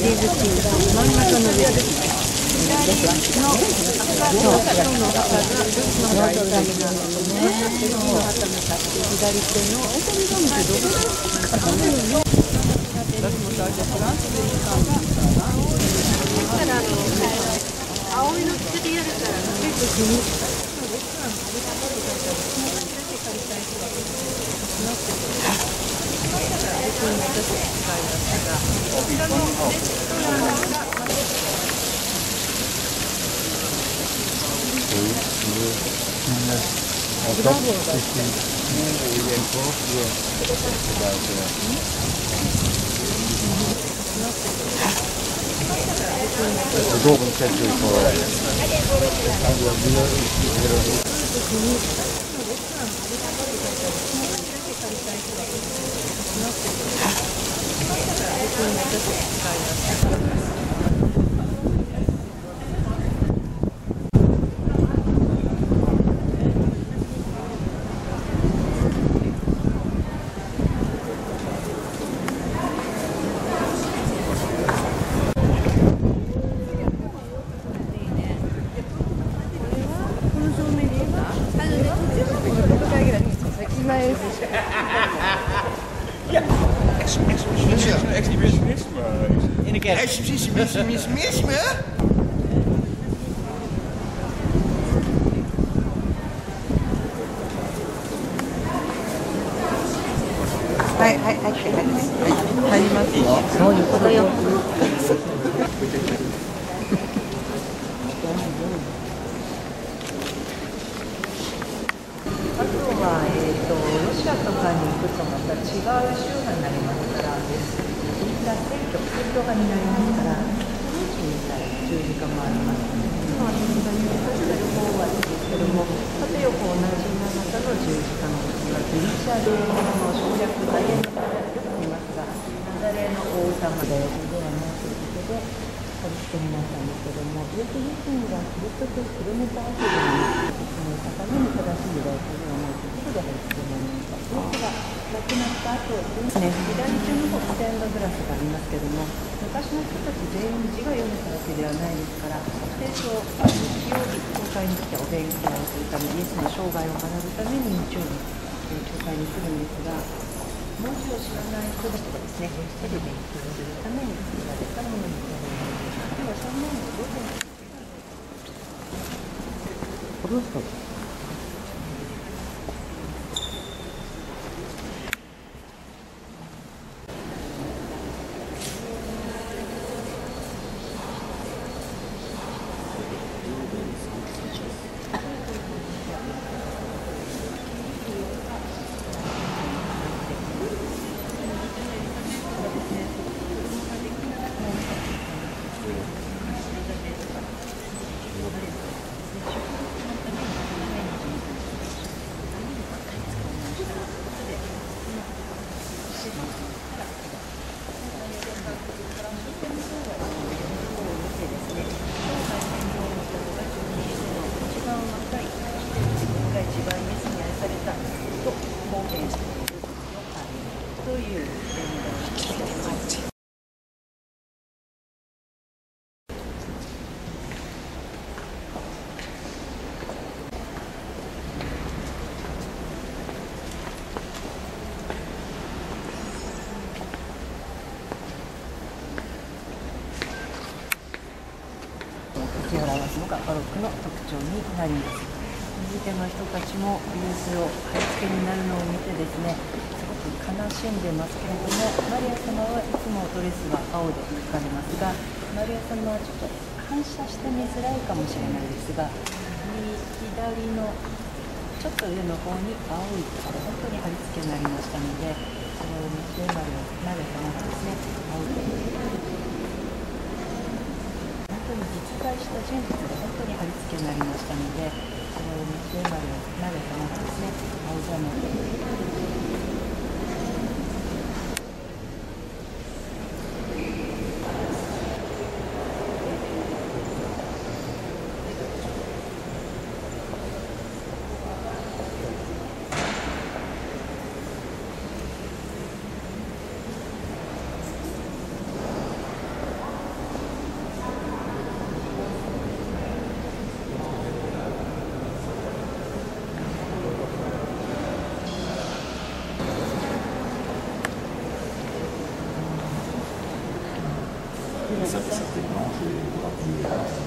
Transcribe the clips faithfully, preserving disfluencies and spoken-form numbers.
ーズチーズ、真ん中の部分の赤の赤のの旗が大体なんですね。右の旗の左手の青いのつけてやるから結構気に Exhibitionisme? はいはいはいはいはい入りますよ。そういうことよ。あとはえっとロシアとかに行くとまた違う州がになりますからです。みんな選挙選挙がになりますから、十字架もあります。まあ、そんなに指してる方はですけども、縦横同じ長さの十字架の時はギリシャでの省略大変な方よく見ますが、ナザレの王様でではないということで、貼り付けになったんですけども、イエス自身がキリストと広めたわけではない、そのために正しい時代というのはないということで貼り付けになりました。イエスが亡くなった後ですね、左手の方、ステンドグラスがありますけども、昔の人たち全員字が読めたわけではないですから、聖書を日曜日、教会に来てお勉強をするため、イエスの生涯を学ぶために日曜日、教会に来るんですが、文字を知らない人たちがですね、手で勉強するために作られたものになります。では、そんなのどうぞ。この人表すのがバロックの特徴になります。右手の人たちもリースを貼り付けになるのを見てですね、すごく悲しんでますけれども、マリア様はいつもドレスは青で描かれますが、マリア様はちょっと反射して見づらいかもしれないですが、左のちょっと上の方に青い本当に貼り付けになりましたので、その娘マリア様がですね、青で本当に実在した人物が本当に貼り付けになりましたので、その娘マリア様がですね、青ざめて ça, ça fait blanche et pas plus.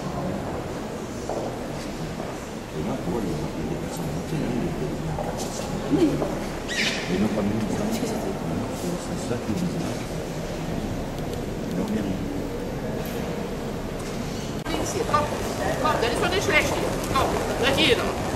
Et là, pour les personnes vingt et un, il y a quatre cents. Mais non, pas mieux. C'est ça qui est bizarre. Noch mehr. Komm, komm, das ist doch nicht schlecht. Komm, seid jeder.